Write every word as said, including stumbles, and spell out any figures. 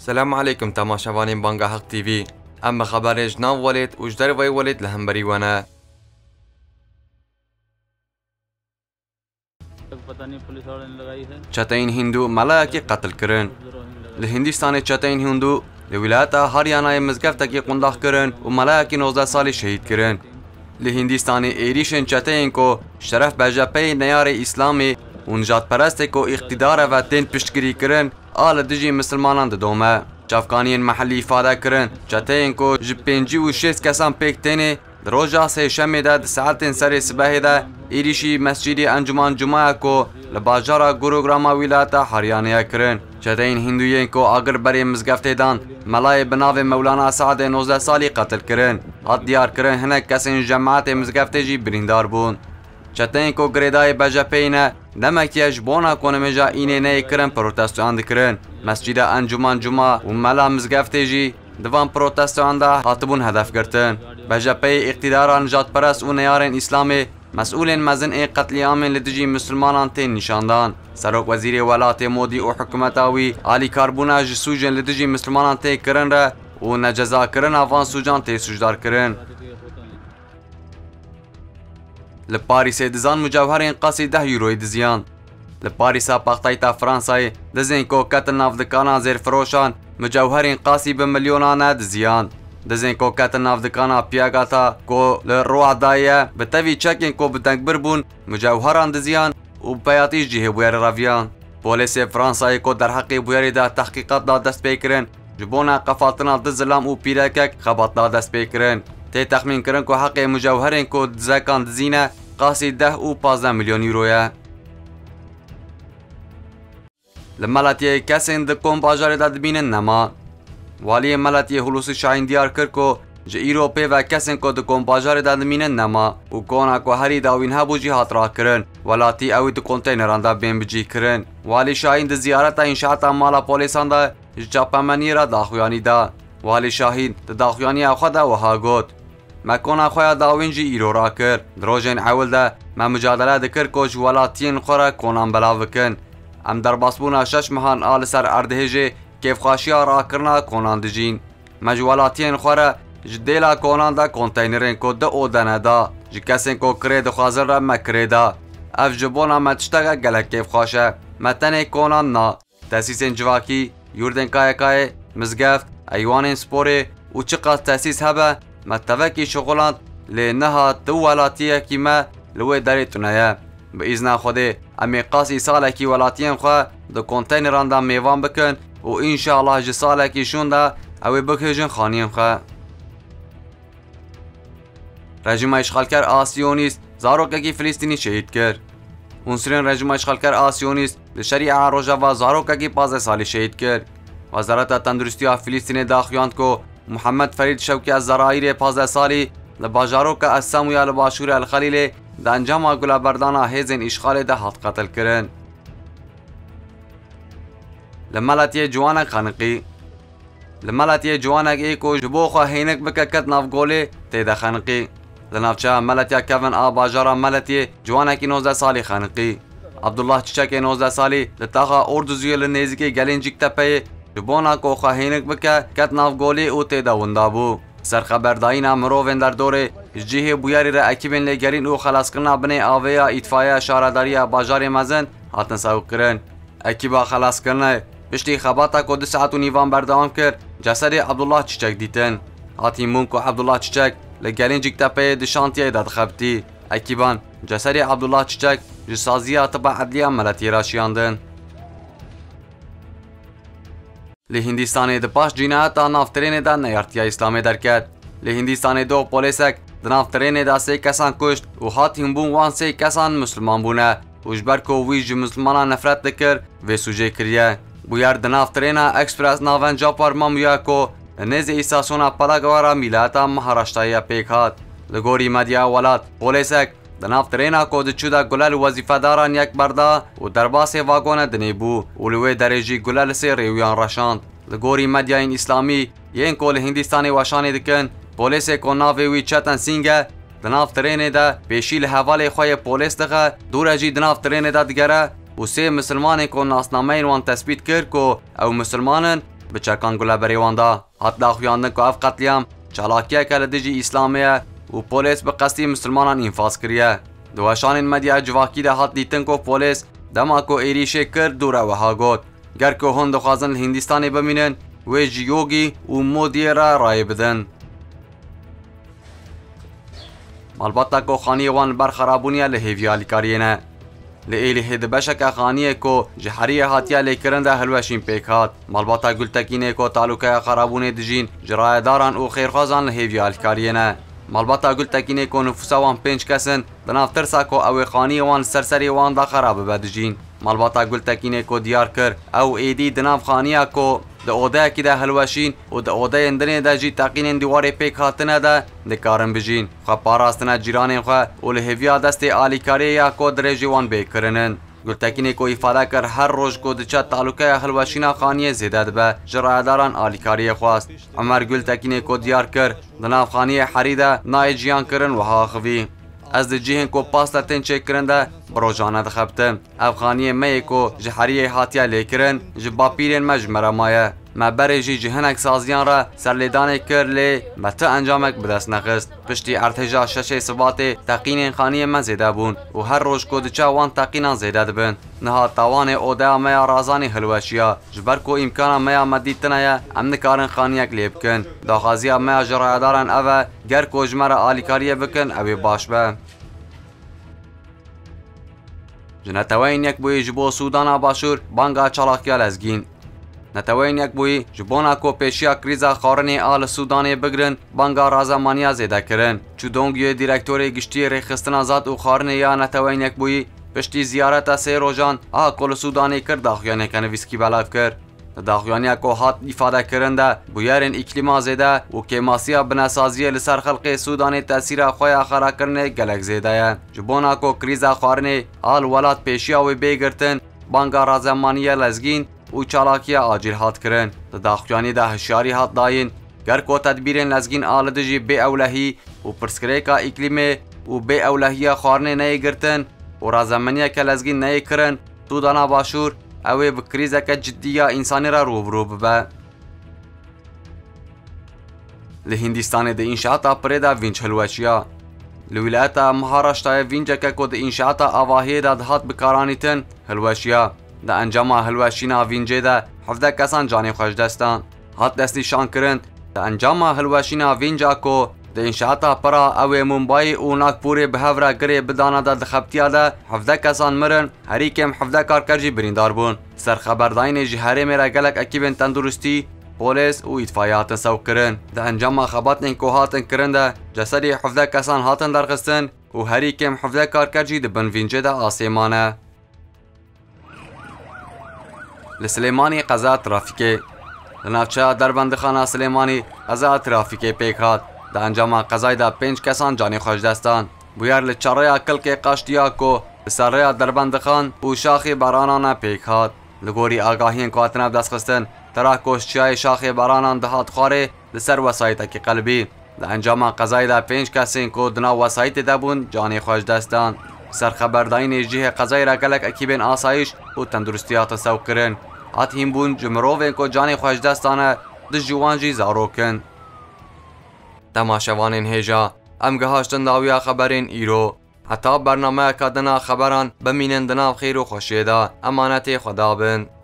سلام عليكم تماشاوانين بانگا حق تي في. اما خبر جناو ولد وجدر وی ولد لهمبری ونه. چتین هندو ملاکی قتل کرن. لهندستان چتین هندو لولایت هریانای مزگفت کی قنداق کرن و ملاکی نوزده سالی شهید کرن. لهندستان ایریشن چتین کو شرف بجپی نیار اسلامی و نجات پرست کو اقتدار و دین پشتگیری کرن آل دجی مسلمانان دومه. چافکانین محلی ifade کرن چتین کو جپنجی و شش کسان پیک تنه دروجا سه شمه ده ساعتین سر صبح ده ایریشی مسجد انجمن جمعه کو لباجارا گروگراما ولایت هریانه کرن. چتین هندوین کو اگر بری مزگفته دان ملای بناو مولانا سعد نوزده سالی قتل کرن. هات دیار کرن هنه کسین جماعت مزگفته جی بریندار بون. چتین کو گریدای بجپینه نمکیش بونا کنمجا اینه نه کرن پروتستان دکرن. مسجد انجمن جمعه و ملا مزگفته جی دوام پروتستان ده هاتبون هدف گرتن. بجپی اقتدار نجات پرست و نیارن اسلامی مسئول مزن ای قتلیام لدجی مسلمانان تین نشاندان. سروک وزیر ولایت مودی و حکومتاوی علی کاربونا جسوجن لدجی مسلمانان تی کرن را و نجزا کرن آوان سوجان تی سوجدار کرن. لپاریس دزان مجوهرین قاسی ده یوروی دزیان. لپاریسا پاختای تا فرانسای دزین کو کتن ناف دکانا زیر فروشان مجوهرین قاسی به میلیونان دزیان. دزین کو کتن ناف دکانا پیاگاتا کو لروع دایه به تاوی چکین کو بدنگ بربون مجوهران دزیان و پیاتیش جیه بویر راویان. پولیس فرانسای کو در حقی بویری ده تحقیقات دا دست پیکرن جبونا قفالتنا دزلام و پیرکک خبات دا دست پیکرن. تی تخمین کرن که حق مجوهرین که دزکان دزینه قاسی ده و پازده میلیون یورویه. لملاتیه کسین دکون باجار داد بینن نما. والی ملاتیه هلوسی شاین دیار کرد که جه ایروپی و کسین که دکون باجار داد بینن نما و کانا که هری داوین هبو جهات را کرن ولاتی اوی دو کنتینران دا بین بجی کرن. والی شاین ده زیارت انشاءت مالا پولیسان دا جاپمنی را داخویانی دا. والی شاهین ده داخویانی خود وها گوت مکونا خویا داوینجی ایرو را کر. دروجین اول ده ما مجادله دکر کج ولاتین خورا کونان بلاو کن. ام در باسبونا شش مهان آل سر اردهجه کیف خاشیا را کرنا کونان دجین. مجولاتین خورا جدیلا کونان دا کنتینرین کو ده اودنه دا جی کسین کو کری دخوازر را مکری دا. اف جبونا متشتگه گلک کیف خاشه متنه کونان نا. تاسیسین جواکی یوردن کای کای مزگفت ایوانین سپوری و چقدر تاسیس هبه متوکی شغلان لنها دو ولاتیه کی ما لوی داری تونایه. به ایزنا خوده امی قاسی ساله کی ولاتین خواه دو کنتینران دا میوان بکن و انشاءالله جه ساله کی شون دا اوی بکهجن خانیم خواه. رژیم اشغالگر آسیونیست زاروکه کی فلسطینی شهید کرد. عنصرین رژیم اشغالگر آسیونیست لشریع روژا و زاروکه کی پازده سالی شهید کرد. وزارت تندرستی فلسطین داخویاند که محمد فرید شوکی از زرایر پازده سالی لباجاروک السامویا لباشور الخلیل ده انجام گلابردانا هیزن اشغال ده هات قتل کرن. لملاتیه جوانک خانقی لملاتیه جوانک ای کو جبو خواه هینک بکه کت ناف گوله تیده خانقی. لنافچه ملاتیه کوین آ باجارا ملاتیه جوانکی نوزده سالی خانقی. عبدالله چچک نوزده سالی لطاقه اردوزیه لنیزکی گلینجیک تپه جبونا کو خواه هینک بکه کت ناف گوله او تیده وندابو. سرخبردایینا مروین در دوره جیه بویاری را اکیبین لگرین او خلاص کرنا بنی آویا ایتفایا شارداری باجار مزن هاتن سوق کرن. اکیبا خلاص کرنا پشتی خباتا کو دو ساعت و نیوان بردوام کرد جسد عبدالله چچک دیتن. هاتی مون کو عبدالله چچک لگرین جیک تپه دشانتیه داد خبتی. اکیبان جسد عبدالله چچک جسازیه طبع عدلیه ملتی را شیاندن. لهندستان ده پاش جنایت نافترین ده نیارتیا اسلامی درکد. لهندستان دو پولیسک ده نافترین ده سه کسان کشت و هاتیم بون وان سه کسان مسلمان بونه و جبر کو ویج مسلمانان نفرت دکر و سوجه کریه. بویار ده نافترین اکسپرس ناون جاپار مامویا کو نز ایساسونا پلاگوارا میلاتا مهاراشتایا پیک هات. لگوری مدیا ولات پولیسک ده نافترین کو ده چودا گلال وظیفه داران یک بردا و درباس واگون دنی بو و لوی درجی گلال سی ریویان رشاند. لگوری مدیاین اسلامی یین کول هندستانی واشانی دکن پولیس کو ناوی وی چتن سینگه دناف ترین ده پیشیل حواله خوی پولیس دغه دورجی دناف ترین ده دگره و سه مسلمان کو ناسنامه وان تثبیت کرد کو او مسلمانن بچکان گله بریواندا هات داخویاندن که اف قتلیام چالاکیه که لدیجی اسلامیه و پولیس به قصدی مسلمانان انفاس کریه. دوشان مدیا جواکی ده هات دیتن که پولیس دما که ایریشه کرد دوره وها گوت گر که هون دخوازن هندستانی بمینن و جیوگی و مودی را رای بدن. البته که خانی وان برخرابونیه لحیویالی کارینه. لیلی هد بشک خانیه کو جحریه هاتیا لیکرنده هلوشین پیکات. البته گلتکینه کو تعلقه خرابونه دجین جرای داران او خیرخوازان لحیویالی کارینه. البته گلتکینه کو نفوسا وان پنج کسن دناف ترسا کو او خانی وان سرسری وان دا خراب بدجین. البته گلتکینه کو دیار کر او ایدی دناف خانیه کو د اوده کی ده هلوشین او د اوده اندنه د جی تاقین دیواره پیک هاتنه ده دکارن بجین خو پاراستنه جیران خو او لهویا دست الیکاری یا کو درجی وان بیکرنن. گلتکینه کو ifade کر هر روز کو د چا تعلقه هلوشینا خانیه زیاده به جراداران الیکاری خواست. عمر گلتکینه کو دیار کر دناف خانیه حریده نای جیان کرن وها خوی از د جهن کو پاستا تن چک کرنده بروجانه دخبتم افغانیه می کو جحریه هاتیا لیکرن جباپیرن مجمره مایه ما برجی جهنک سازیان را سرلیدان کر لی مت انجامک بدست نخست پشتی ارتجا شش سبات تقین خانیه من زیده بون و هر روز کو دچا وان تقینا زیده دبن نها توان اودا میا رازانی هلوشیا جبر کو امکان میا مدیتنه امن کارن خانیک لیبکن داخازیا میا جرادارن اوه گر کو جمره آلیکاریه بکن اوی باش به جنتوین یک بوی جبو سودانا باشور بانگا چالاکیا لزگین. نتوین یک بوی جبونا کو پیشیا کریزا خارنی آل سودانی بگرن بانگا رازمانیا زیده کرن. چودونگی دیرکتوری گشتی ریخستنا زاد و خارنی یا نتوین یک بوی پشتی زیارت سه روزان آ کل سودانی کرد داخیانه کنه ویسکی بلاف کرد. داخوانی کو هات ifade کرنده بویرن اقلیما زیده و کماسیا بناسازی لسر خلق سودانی تاثیر خویا خرا کرنه گلک زیده جبونا کو کریزا خارنه آل ولات پیشیا و بیگرتن بانگا رازمانیه لزگین و چالاکیه آجیل هات کرن. داخوانی ده هشیاری هات داین گر کو تدبیرن لزگین آل دجی بی اولهی و پرسکریکا اقلیمه و بی اولهیه خارنه نهی گرتن و رازمانیه که لزگین نهی کرن تو دانا باشور اوی بکریزه که جدیه انسانی را روبرو ببه. لهندستان ده انشاءتا پریده وینچ هلوشیا. لولایتا مهاراشتای وینچه که که ده انشاءتا آواهی ده دهات بکارانیتن هلوشیا. ده انجام هلوشینا وینچه ده هفده کسان جانی خوش دستان. هات دستی شان کرند ده انجام هلوشینا وینچه که ده انشاءتا پرا اوی ممبای و ناگپوری به هفره گره بدانه ده دخبتیا ده هفده کسان مرن هری کم هفده کارکرجی بریندار بون. سر خبرداین جهره میره گلک اکیبن تندرستی پولیس و اطفایات سو کرن. ده انجام خباتن که هاتن کرنده جسدی هفده کسان هاتن درخستن و هری کم هفده کارکرجی ده بنوینجه ده آسیمانه. لسلیمانی قضا ترافیکی لنافچه دربندخانه سلیمانی قضا ترافیکی پیک هات. ده انجام قضای ده پنج کسان جانی خوش دستان بویر لچاره اکل که قاشتیا کو سره دربندخان و شاخی برانان پیک هات. لگوری آگاهین کواتنه دست خستن ترا کوشچای شاخی برانان دهات خواره لسر وسایت کی قلبی. ده انجام قضای ده پنج کسین کو دنا وسایت ده بون جانی خوش دستان. سر خبرداین جیه قضای را گلک اکیبین آسایش و تندرستیات سو کرن. هات هم بون جمروین کو جانی خوش دستانه ده جوانجی زاروکن. تماشاوانین هیجا ام گهاشتن داویا خبرین ایرو حتی برنامه کدنا خبران بمینن دناو خیر و خوشیدا امانت خدا بن.